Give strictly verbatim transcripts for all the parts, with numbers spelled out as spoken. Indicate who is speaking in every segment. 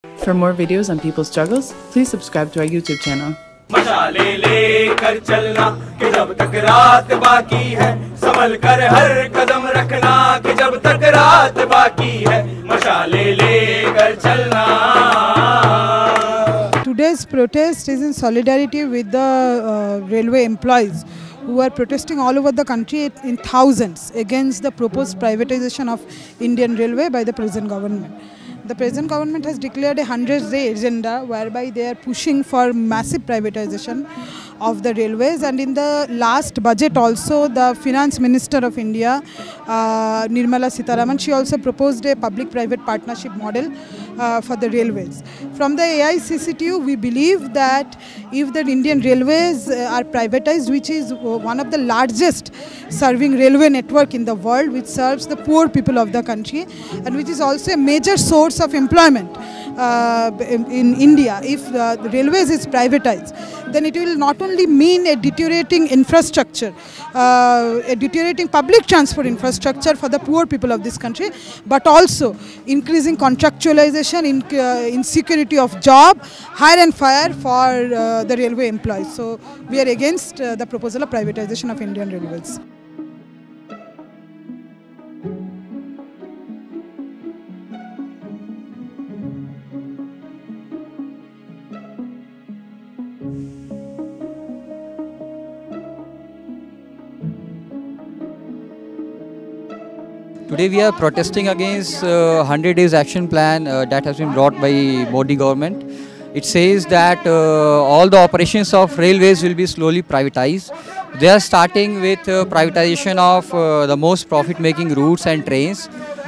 Speaker 1: For more videos on people's struggles, please subscribe to our YouTube channel.
Speaker 2: मशाले लेकर चलना कि जब तक रात बाकी है, संभल कर हर कदम रखना कि जब तक रात बाकी है, मशाले लेकर चलना.
Speaker 3: Today's protest is in solidarity with the uh, railway employees who are protesting all over the country in thousands against the proposed privatization of Indian Railway by the present government. The present government has declared a hundred-day agenda whereby they are pushing for massive privatization of the railways, and in the last budget also the Finance Minister of India, uh, Nirmala Sitharaman, she also proposed a public-private partnership model uh, for the railways. From the A I C C T U, we believe that if the Indian railways uh, are privatized, which is one of the largest serving railway network in the world, which serves the poor people of the country and which is also a major source of employment uh, in, in India, if uh, the railways is privatized, then it will not only mean a deteriorating infrastructure, uh, a deteriorating public transport infrastructure for the poor people of this country, but also increasing contractualization, in, uh, insecurity of job, hire and fire for uh, the railway employees. So we are against uh, the proposal of privatization of Indian railways.
Speaker 4: Today we are protesting against uh, one hundred days action plan uh, that has been brought by Modi government. It says that uh, all the operations of railways will be slowly privatized. They are starting with uh, privatization of uh, the most profit-making routes and trains.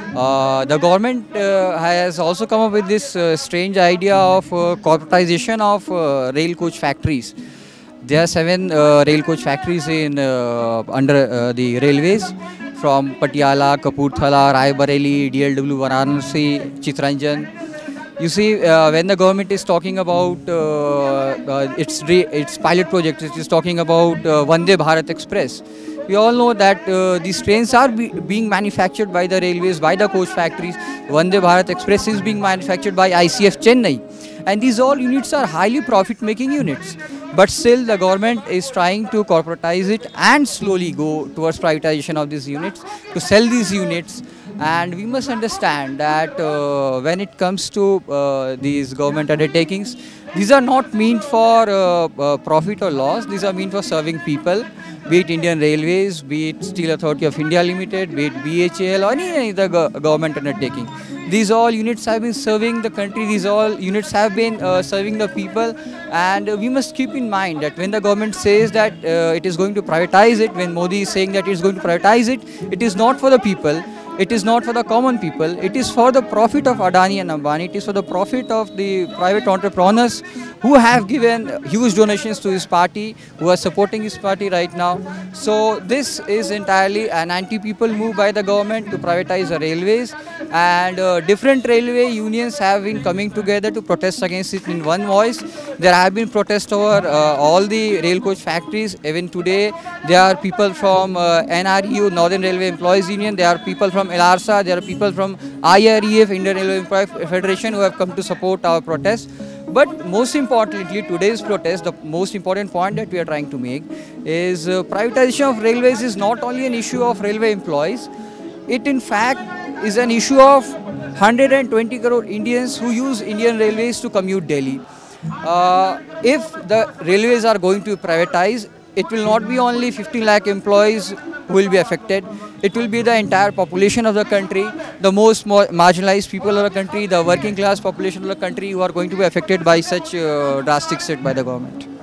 Speaker 4: Uh, the government uh, has also come up with this uh, strange idea of uh, corporatization of uh, rail coach factories. There are seven uh, rail coach factories in uh, under uh, the railways, from Patiala, Kapurthala, Raebareli, D L W, Varanasi, Chittaranjan. You see, uh, when the government is talking about uh, uh, its its pilot project, it is talking about uh, Vande Bharat Express. We all know that uh, these trains are be being manufactured by the railways, by the coach factories. Vande Bharat Express is being manufactured by I C F Chennai. And these all units are highly profit-making units. But still the government is trying to corporatize it and slowly go towards privatization of these units, to sell these units. And we must understand that uh, when it comes to uh, these government undertakings, these are not meant for uh, uh, profit or loss. These are meant for serving people, be it Indian Railways, be it Steel Authority of India Limited, be it B H A L or any other go government undertaking. These all units have been serving the country, these all units have been uh, serving the people, and uh, we must keep in mind that when the government says that uh, it is going to privatize it, when Modi is saying that it is going to privatize it, it is not for the people. It is not for the common people, it is for the profit of Adani and Ambani, it is for the profit of the private entrepreneurs who have given huge donations to his party, who are supporting his party right now. So this is entirely an anti-people move by the government to privatize the railways, and uh, different railway unions have been coming together to protest against it in one voice. There have been protests over uh, all the rail coach factories. Even today there are people from uh, N R E U, Northern Railway Employees Union, there are people from L R S A, there are people from I R E F, Indian Railway Employees Federation, who have come to support our protest. But most importantly, today's protest, the most important point that we are trying to make is uh, privatization of railways is not only an issue of railway employees, it in fact is an issue of one hundred twenty crore Indians who use Indian Railways to commute daily. Uh, if the railways are going to privatize, it will not be only fifteen lakh employees who will be affected. It will be the entire population of the country, the most marginalized people of the country, the working class population of the country who are going to be affected by such uh, drastic step by the government.